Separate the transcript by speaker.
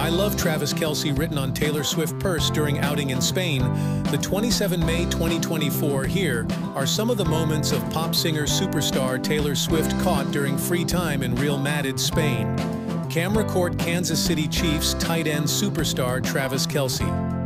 Speaker 1: "I love Travis Kelce" written on Taylor Swift purse during outing in Spain. The 27 May 2024. Here are some of the moments of pop singer superstar Taylor Swift caught during free time in Real Madrid, Spain. Camera caught Kansas City Chiefs tight end superstar Travis Kelce.